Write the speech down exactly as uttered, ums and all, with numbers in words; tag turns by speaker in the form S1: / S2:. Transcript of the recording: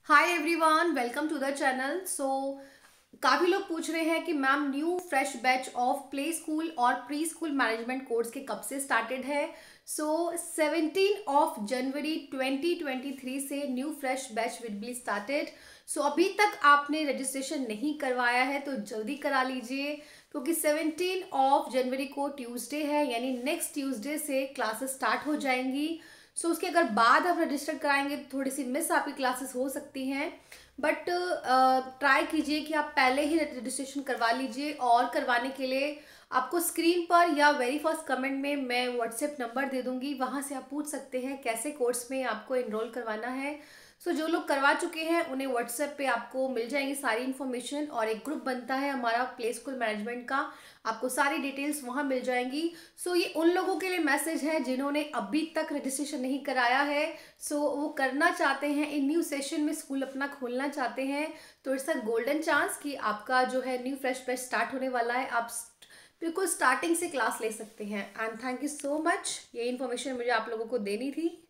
S1: Hi everyone, welcome to the channel. So काफ़ी लोग पूछ रहे हैं कि ma'am new fresh batch of play school और प्री स्कूल मैनेजमेंट कोर्स के कब से स्टार्टेड है। So seventeen of January twenty twenty three से new fresh batch will be started. So अभी तक आपने रजिस्ट्रेशन नहीं करवाया है तो जल्दी करा लीजिए, क्योंकि सेवनटीन ऑफ जनवरी को ट्यूसडे है, यानी नेक्स्ट ट्यूसडे से क्लासेस स्टार्ट हो जाएंगी। सो so, उसके अगर बाद आप रजिस्टर कराएंगे तो थोड़ी सी मिस आपकी क्लासेस हो सकती हैं, बट ट्राई कीजिए कि आप पहले ही रजिस्ट्रेशन करवा लीजिए। और करवाने के लिए आपको स्क्रीन पर या वेरी फर्स्ट कमेंट में मैं व्हाट्सएप नंबर दे दूंगी, वहाँ से आप पूछ सकते हैं कैसे कोर्स में आपको इनरोल करवाना है। सो so, जो लोग करवा चुके हैं उन्हें व्हाट्सएप पे आपको मिल जाएंगी सारी इन्फॉर्मेशन, और एक ग्रुप बनता है हमारा प्ले स्कूल मैनेजमेंट का, आपको सारी डिटेल्स वहाँ मिल जाएंगी। सो so, ये उन लोगों के लिए मैसेज है जिन्होंने अभी तक रजिस्ट्रेशन नहीं कराया है। सो so, वो करना चाहते हैं, इन न्यू सेशन में स्कूल अपना खोलना चाहते हैं, तो इट्स अ गोल्डन चांस कि आपका जो है न्यू फ्रेश बैच स्टार्ट होने वाला है। आप बिल्कुल स्टार्टिंग से क्लास ले सकते हैं। And thank you so much, ये इन्फॉर्मेशन मुझे आप लोगों को देनी थी।